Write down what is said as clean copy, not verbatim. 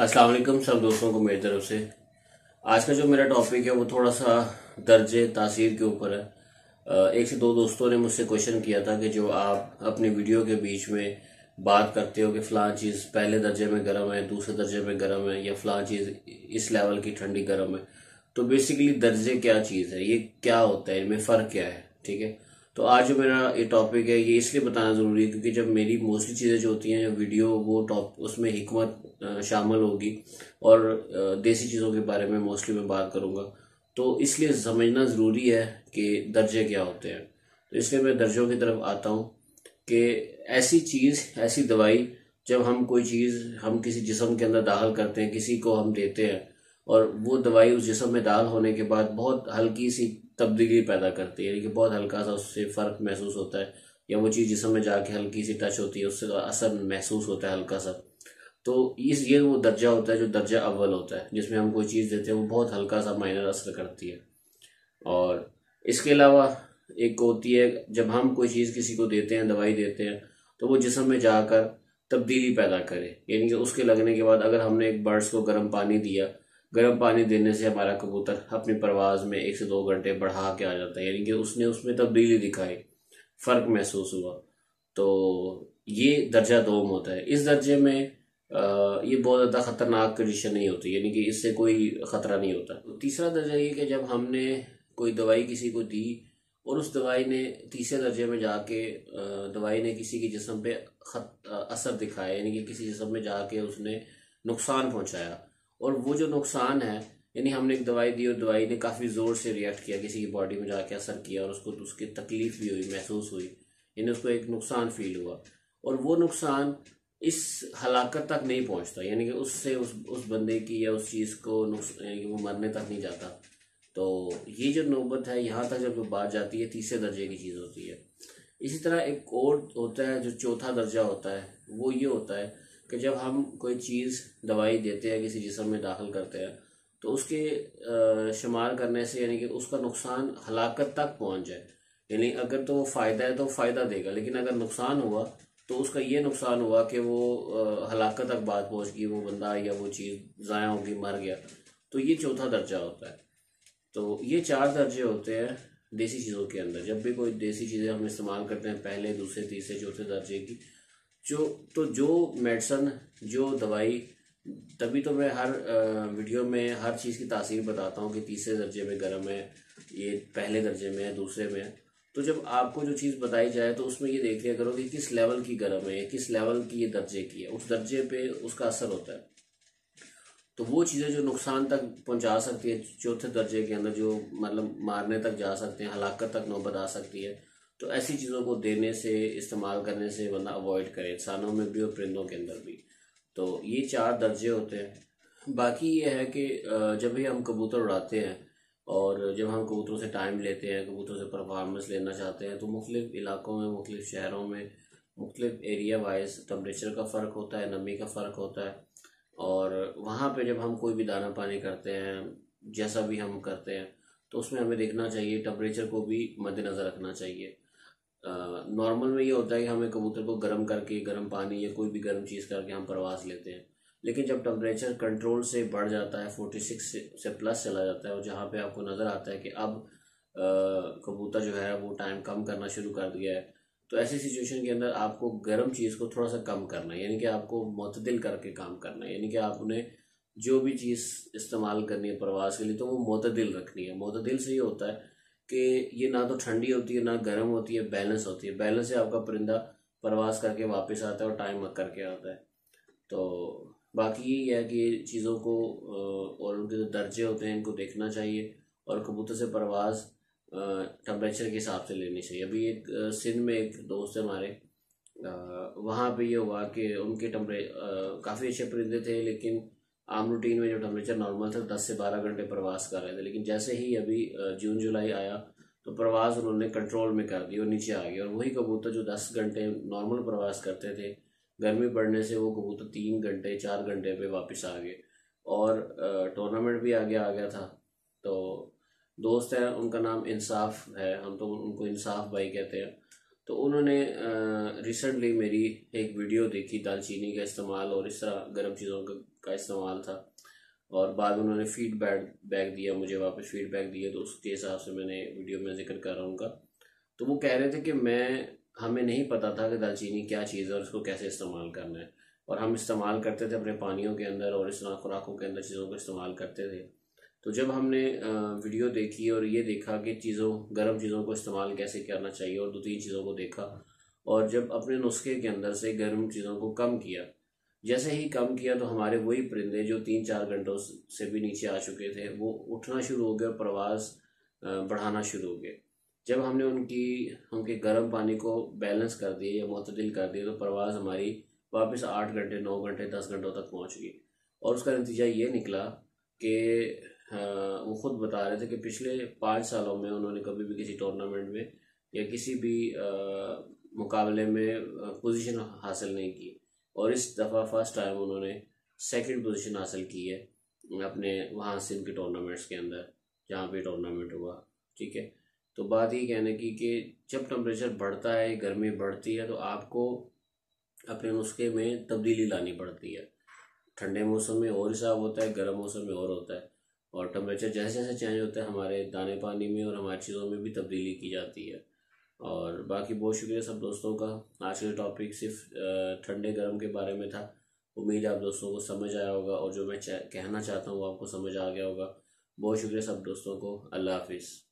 अस्सलाम वालेकुम सब दोस्तों को मेरी तरफ से। आज का जो मेरा टॉपिक है वो थोड़ा सा दर्जे तासीर के ऊपर है। एक से दो दोस्तों ने मुझसे क्वेश्चन किया था कि जो आप अपनी वीडियो के बीच में बात करते हो कि फ़लाँ चीज़ पहले दर्जे में गर्म है, दूसरे दर्जे में गर्म है, या फ़लाँ चीज़ इस लेवल की ठंडी गर्म है। तो बेसिकली दर्जे क्या चीज़ है, ये क्या होता है, इनमें फ़र्क क्या है, ठीक है। तो आज जो मेरा ये टॉपिक है ये इसलिए बताना ज़रूरी है क्योंकि जब मेरी मोस्टली चीज़ें जो होती हैं, जो वीडियो वो टॉप उसमें हिकमत शामिल होगी और देसी चीज़ों के बारे में मोस्टली मैं बात करूँगा। तो इसलिए समझना ज़रूरी है कि दर्जे क्या होते हैं। तो इसलिए मैं दर्जों की तरफ आता हूँ कि ऐसी चीज़, ऐसी दवाई, जब हम कोई चीज़ हम किसी जिस्म के अंदर दाखिल करते हैं, किसी को हम देते हैं, और वो दवाई उस जिस्म में दाखिल होने के बाद बहुत हल्की सी तब्दीली पैदा करती है, यानी कि बहुत हल्का सा उससे फ़र्क महसूस होता है, या वो चीज़ जिस्म में जाके हल्की सी टच होती है, उससे असर महसूस होता है हल्का सा। तो ये वो दर्जा होता है जो दर्जा अव्वल होता है, जिसमें हम कोई चीज़ देते हैं वो बहुत हल्का सा माइनर असर करती है। और इसके अलावा एक होती है जब हम कोई चीज़ किसी को देते हैं, दवाई देते हैं, तो वो जिस्म में जाकर तब्दीली पैदा करे, यानी कि उसके लगने के बाद अगर हमने एक बर्ड्स को गर्म पानी दिया, गर्म पानी देने से हमारा कबूतर अपनी परवाज़ में 1 से 2 घंटे बढ़ा के आ जाता है, यानी कि उसने उसमें तब्दीली दिखाई, फ़र्क महसूस हुआ। तो ये दर्जा दोम होता है। इस दर्जे में ये बहुत ज़्यादा ख़तरनाक कंडीशन नहीं होती, यानी कि इससे कोई ख़तरा नहीं होता। तो तीसरा दर्जा ये कि जब हमने कोई दवाई किसी को दी और उस दवाई ने तीसरे दर्जे में जाके दवाई ने किसी के जिस्म पे असर दिखाया, यानी कि किसी जिस्म में जाके उसने नुकसान पहुंचाया। और वो जो नुकसान है, यानी हमने एक दवाई दी और दवाई ने काफ़ी ज़ोर से रिएक्ट किया, किसी की बॉडी में जाके असर किया, और उसको उसकी तकलीफ भी हुई, महसूस हुई, यानी उसको एक नुकसान फील हुआ। और वो नुकसान इस हलाकत तक नहीं पहुंचता, यानी कि उससे उस बंदे की या उस चीज़ को यानी कि वो मरने तक नहीं जाता। तो ये जो नौबत है, यहाँ तक जब बात जाती है, तीसरे दर्जे की चीज़ होती है। इसी तरह एक और होता है जो चौथा दर्जा होता है, वो ये होता है कि जब हम कोई चीज़ दवाई देते हैं, किसी जिस्म में दाखिल करते हैं, तो उसके शुमार करने से, यानी कि उसका नुकसान हलाकत तक पहुंच जाए। यानी अगर तो वो फ़ायदा है तो फ़ायदा देगा, लेकिन अगर नुकसान हुआ तो उसका ये नुकसान हुआ कि वो हलाकत तक बात पहुंच गई, वो बंदा या वो चीज़ ज़ाया होगी, मर गया। तो ये चौथा दर्जा होता है। तो ये 4 दर्जे होते हैं देसी चीज़ों के अंदर। जब भी कोई देसी चीज़ें हम इस्तेमाल करते हैं, पहले, दूसरे, तीसरे, चौथे दर्जे की, जो मेडिसन, जो दवाई, तभी तो मैं हर वीडियो में हर चीज़ की तासीर बताता हूँ कि तीसरे दर्जे में गर्म है, ये पहले दर्जे में है, दूसरे में है। तो जब आपको जो चीज़ बताई जाए तो उसमें ये देख लिया करो कि किस लेवल की गर्म है, किस लेवल की ये दर्जे की है, उस दर्जे पे उसका असर होता है। तो वो चीज़ें जो नुकसान तक पहुंचा सकती है चौथे दर्जे के अंदर, जो मतलब मारने तक जा सकते हैं, हलाकत तक नौबत आ सकती है, तो ऐसी चीज़ों को देने से, इस्तेमाल करने से बंदा अवॉइड करे, इंसानों में भी और परिंदों के अंदर भी। तो ये 4 दर्जे होते हैं। बाकी ये है कि जब भी हम कबूतर उड़ाते हैं और जब हम कबूतरों से टाइम लेते हैं, कबूतरों से परफॉर्मेंस लेना चाहते हैं, तो मुख्तलिफ़ इलाकों में, मुख्तलिफ़ शहरों में, मुख्तलिफ़ एरिया वाइज टेम्परेचर का फ़र्क होता है, नमी का फ़र्क होता है। और वहाँ पे जब हम कोई भी दाना पानी करते हैं, जैसा भी हम करते हैं, तो उसमें हमें देखना चाहिए, टेम्परेचर को भी मद्देनज़र रखना चाहिए। नॉर्मल में ये होता है कि हमें कबूतर को गर्म करके, गर्म पानी या कोई भी गर्म चीज़ करके हम परवास लेते हैं, लेकिन जब टेम्परेचर कंट्रोल से बढ़ जाता है, 46 से प्लस चला जाता है, और जहाँ पे आपको नज़र आता है कि अब कबूतर जो है वो टाइम कम करना शुरू कर दिया है, तो ऐसी सिचुएशन के अंदर आपको गर्म चीज़ को थोड़ा सा कम करना है, यानी कि आपको मुतदिल करके काम करना है। यानी कि आपने जो भी चीज़ इस्तेमाल करनी है प्रवास के लिए, तो वो मुतदिल रखनी है। मुतदिल से ये होता है कि ये ना तो ठंडी होती है ना गर्म होती है, बैलेंस होती है। बैलेंस से आपका परिंदा प्रवास करके वापस आता है और टाइम करके आता है। तो बाकी ये है कि चीज़ों को और उनके जो दर्जे होते हैं इनको देखना चाहिए, और कबूतर से परवाज़ टेम्परेचर के हिसाब से लेनी चाहिए। अभी एक सिंध में एक दोस्त है हमारे, वहाँ पे ये हुआ कि उनके काफ़ी अच्छे परिंदे थे, लेकिन आम रूटीन में जो टेम्परेचर नॉर्मल था 10 से 12 घंटे प्रवास कर रहे थे, लेकिन जैसे ही अभी जून जुलाई आया तो प्रवास उन्होंने कंट्रोल में कर दी और नीचे आ गए। और वही कबूतर जो 10 घंटे नॉर्मल प्रवास करते थे, गर्मी बढ़ने से वो कबूतर 3 घंटे 4 घंटे पे वापस आ गए, और टूर्नामेंट भी आगे आ गया था। तो दोस्त है, उनका नाम इंसाफ है, हम तो उनको इंसाफ भाई कहते हैं। तो उन्होंने रिसेंटली मेरी एक वीडियो देखी दालचीनी का इस्तेमाल और इस तरह गर्म चीज़ों का इस्तेमाल था, और बाद में उन्होंने फीडबैक दिया, मुझे वापस फीडबैक दिया, तो उसके हिसाब से मैंने वीडियो में जिक्र कर रहा हूँ उनका। तो वो कह रहे थे कि हमें नहीं पता था कि दालचीनी क्या चीज़ है और उसको कैसे इस्तेमाल करना है, और हम इस्तेमाल करते थे अपने पानियों के अंदर और इस तरह खुराकों के अंदर चीज़ों को इस्तेमाल करते थे। तो जब हमने वीडियो देखी और ये देखा कि गर्म चीज़ों को इस्तेमाल कैसे करना चाहिए, और 2-3 चीज़ों को देखा, और जब अपने नुस्खे के अंदर से गर्म चीज़ों को कम किया, जैसे ही कम किया तो हमारे वही परिंदे जो 3-4 घंटों से भी नीचे आ चुके थे वो उठना शुरू हो गए और प्रवास बढ़ाना शुरू हो गए। जब हमने उनके गर्म पानी को बैलेंस कर दिया या मुतदिल कर दिया तो प्रवास हमारी वापस 8 घंटे, 9 घंटे, 10 घंटों तक पहुंच गई। और उसका नतीजा ये निकला कि वो खुद बता रहे थे कि पिछले 5 सालों में उन्होंने कभी भी किसी टूर्नामेंट में या किसी भी मुकाबले में पोजीशन हासिल नहीं की, और इस दफ़ा फर्स्ट टाइम उन्होंने सेकंड पोजीशन हासिल की है अपने वहाँ सिंध के टूर्नामेंट्स के अंदर जहाँ पे टूर्नामेंट हुआ। ठीक है, तो बात ये कहने की कि जब टेम्परेचर बढ़ता है, गर्मी बढ़ती है, तो आपको अपने नुस्खे में तब्दीली लानी पड़ती है। ठंडे मौसम में और हिसाब होता है, गर्म मौसम में और होता है, और टेम्परेचर जैसे जैसे चेंज होता है हमारे दाने पानी में और हमारी चीज़ों में भी तब्दीली की जाती है। और बाकी बहुत शुक्रिया सब दोस्तों का। आज का टॉपिक सिर्फ ठंडे गर्म के बारे में था। उम्मीद है आप दोस्तों को समझ आया होगा, और जो मैं कहना चाहता हूँ वो आपको समझ आ गया होगा। बहुत शुक्रिया सब दोस्तों को। अल्लाह हाफिज़।